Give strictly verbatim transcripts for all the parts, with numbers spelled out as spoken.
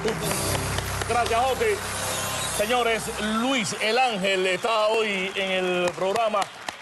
Gracias, Joti. Señores, Luis El Ángel está hoy en el programa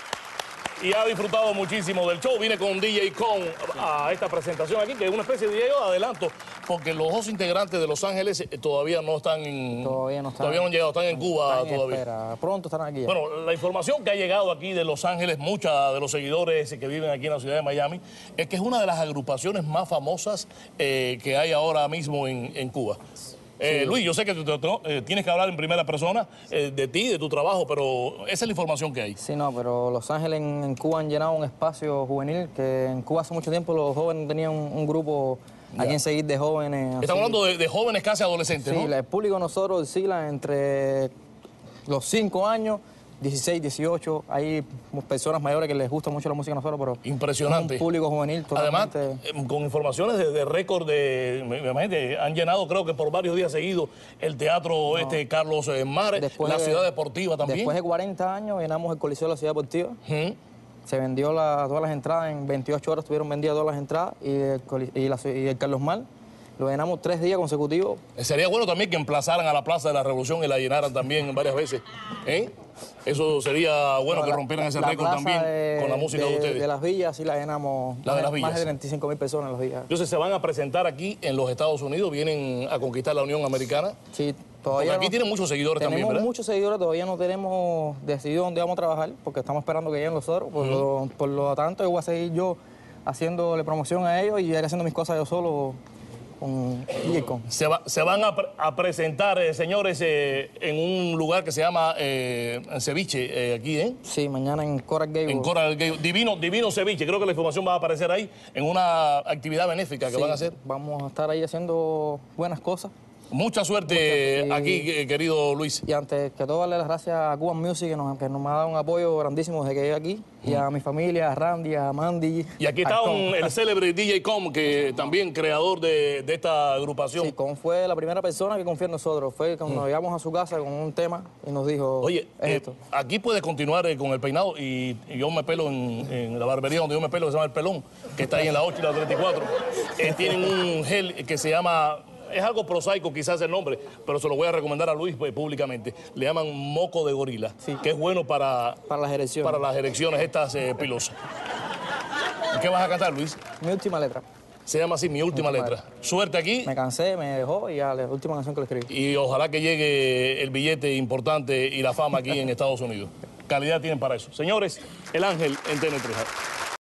y ha disfrutado muchísimo del show. Viene con D J Con a esta presentación aquí, que es una especie de D J de adelanto, porque los dos integrantes de Los Ángeles todavía no están en... Todavía no están. Todavía no han llegado, están en Cuba Están en todavía. espera. Pronto estarán aquí. Ya. Bueno, la información que ha llegado aquí de Los Ángeles, muchos de los seguidores que viven aquí en la ciudad de Miami, es que es una de las agrupaciones más famosas eh, que hay ahora mismo en, en Cuba. Eh, sí. Luis, yo sé que tú, tú, tú, eh, tienes que hablar en primera persona eh, de ti, de tu trabajo, pero esa es la información que hay. Sí, no, pero Los Ángeles en, en Cuba han llenado un espacio juvenil que en Cuba hace mucho tiempo los jóvenes tenían un, un grupo a quien seguir de jóvenes. Estamos hablando de, de jóvenes casi adolescentes, sí, ¿no? El público nosotros oscila entre los cinco años, dieciséis, dieciocho, hay personas mayores que les gusta mucho la música a nosotros, pero impresionante. Es un público juvenil totalmente. Además, con informaciones de, de récord, de, me imagínate, han llenado creo que por varios días seguidos el Teatro no. este Carlos Mares, después la de, Ciudad Deportiva también. Después de cuarenta años llenamos el Coliseo de la Ciudad Deportiva. ¿Mm? Se vendió la, todas las entradas, en veintiocho horas estuvieron vendidas todas las entradas y el, y la, y el Carlos Mar. Lo llenamos tres días consecutivos. Sería bueno también que emplazaran a la Plaza de la Revolución y la llenaran también varias veces. ¿Eh? Eso sería bueno no, que rompieran la, ese récord también de, con la música de, de ustedes. De las villas sí la llenamos. La de las villas. Más de treinta y cinco mil personas en las villas. Entonces se van a presentar aquí en los Estados Unidos, vienen a conquistar la Unión Americana. Sí, todavía. Porque aquí no, tienen muchos seguidores también, ¿verdad? Tenemos muchos seguidores, todavía no tenemos decidido dónde vamos a trabajar, porque estamos esperando que lleguen los otros. Por, uh -huh. lo, por lo tanto, yo voy a seguir yo haciéndole promoción a ellos y haciendo mis cosas yo solo. Con se, va, se van a, a presentar, eh, señores, eh, en un lugar que se llama eh, Ceviche, eh, aquí, ¿eh? Sí, mañana en Coral Gables. En Coral Gables. Divino, Divino Ceviche. Creo que la información va a aparecer ahí en una actividad benéfica que sí, van a hacer. Vamos a estar ahí haciendo buenas cosas. Mucha suerte Mucha, y, aquí, querido Luis. Y antes que todo, darle las gracias a Cuban Music, que nos, que nos ha dado un apoyo grandísimo desde que llegué aquí. Mm. Y a mi familia, a Randy, a Mandy. Y aquí está un, el célebre D J Com, que también creador de, de esta agrupación. Sí, Com fue la primera persona que confió en nosotros. Fue cuando mm. llegamos a su casa con un tema y nos dijo, oye, es eh, esto. Aquí puedes continuar eh, con el peinado y, y yo me pelo en, en la barbería donde yo me pelo, que se llama El Pelón, que está ahí en la ocho y la treinta y cuatro. Eh, tienen un gel que se llama... Es algo prosaico quizás el nombre, pero se lo voy a recomendar a Luis pues, públicamente. Le llaman moco de gorila, sí. que es bueno para, para las erecciones, para las erecciones estas eh, pilosas. ¿Qué vas a cantar, Luis? Mi última letra. Se llama así, Mi última, mi última letra. letra. Suerte aquí. Me cansé, me dejó y ya la última canción que le escribí. Y ojalá que llegue el billete importante y la fama aquí en Estados Unidos. Calidad tienen para eso. Señores, El Ángel en T N tres.